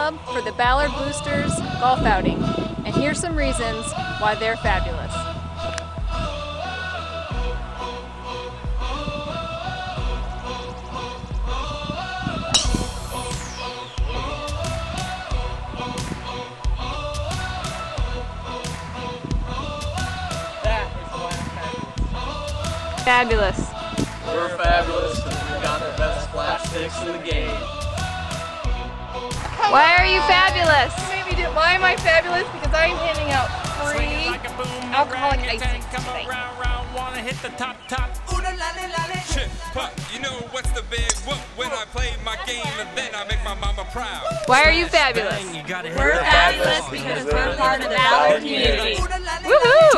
club for the Ballard Boosters golf outing, and here's some reasons why they're fabulous. Fabulous. We're fabulous and we've got the best flat sticks in the game. Why are you fabulous? Why am I fabulous? Because I am handing out free alcoholic icing today. Wanna hit the top. Shit, but you know what's the big whoop when I play my game and then I make my mama proud. Why are you fabulous? We're fabulous because we're part of the Ballard community. Woohoo!